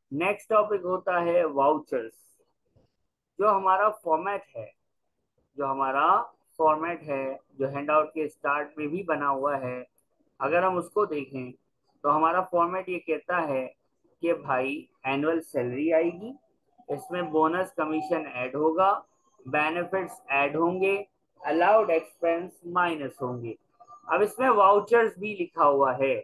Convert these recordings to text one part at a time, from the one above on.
Next topic होता है vouchers. जो हमारा फॉर्मेट है जो हमारा फॉर्मेट है जो हैंडआउट के स्टार्ट में भी बना हुआ है, अगर हम उसको देखें तो हमारा फॉर्मेट ये कहता है कि भाई एनुअल सैलरी आएगी, इसमें बोनस कमीशन ऐड होगा, बेनिफिट्स ऐड होंगे, अलाउड एक्सपेंस माइनस होंगे। अब इसमें वाउचर्स भी लिखा हुआ है।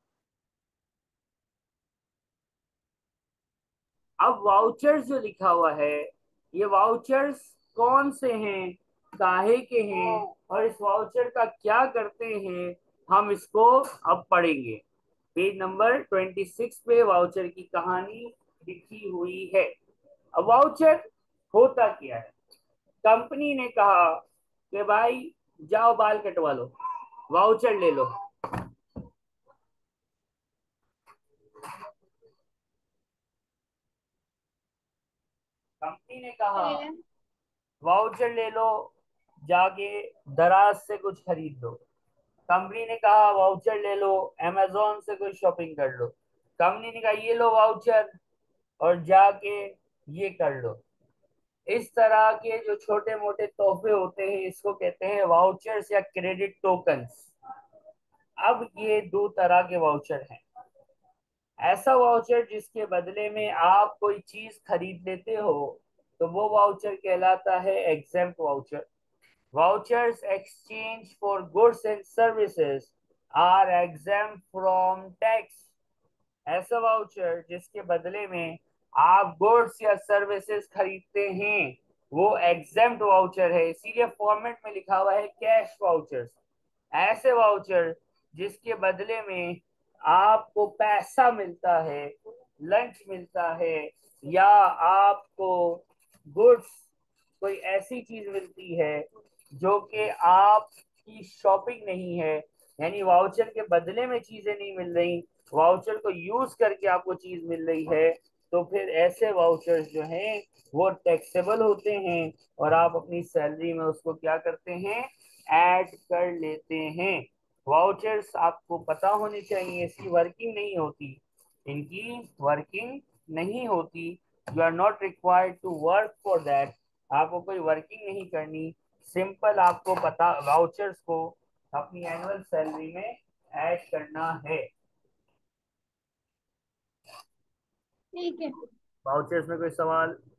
अब वाउचर्स जो लिखा हुआ है, ये वाउचर्स कौन से हैं, काहे के हैं, और इस वाउचर का क्या करते हैं, हम इसको अब पढ़ेंगे। पेज नंबर 26 पे वाउचर की कहानी लिखी हुई है। अब वाउचर होता क्या है? कंपनी ने कहा कि भाई जाओ बाल कटवा लो, वाउचर ले लो। कंपनी ने कहा है। वाउचर ले लो, जाके दराज से कुछ खरीद लो। कंपनी ने कहा वाउचर ले लो, अमेजोन से कोई शॉपिंग कर लो। कंपनी ने कहा ये लो वाउचर और जाके ये कर लो। इस तरह के जो छोटे मोटे तोहफे होते हैं इसको कहते हैं वाउचर्स या क्रेडिट टोकन्स। अब ये दो तरह के वाउचर हैं। ऐसा वाउचर जिसके बदले में आप कोई चीज खरीद लेते हो तो वो वाउचर कहलाता है exempt voucher. Vouchers exchanged for goods and services are exempt from tax। ऐसा वाउचर जिसके बदले में आप गुड्स या सर्विसेज खरीदते हैं वो एग्जेम्प्ट वाउचर है, इसीलिए फॉर्मेट में लिखा हुआ है कैश वाउचर्स। ऐसे वाउचर जिसके बदले में आपको पैसा मिलता है, लंच मिलता है, या आपको गुड्स कोई ऐसी चीज मिलती है जो कि आपकी शॉपिंग नहीं है, यानी वाउचर के बदले में चीजें नहीं मिल रही, वाउचर को यूज करके आपको चीज मिल रही है, तो फिर ऐसे वाउचर्स जो हैं वो टैक्सेबल होते हैं और आप अपनी सैलरी में उसको क्या करते हैं, ऐड कर लेते हैं। वाउचर्स आपको पता होनी चाहिए, इसकी वर्किंग नहीं होती, इनकी वर्किंग नहीं होती। You are not required to work for that. आपको कोई वर्किंग नहीं करनी, सिंपल आपको पता वाउचर्स को अपनी एनुअल सैलरी में ऐड करना है। ठीक है। वाउचर्स में कोई सवाल?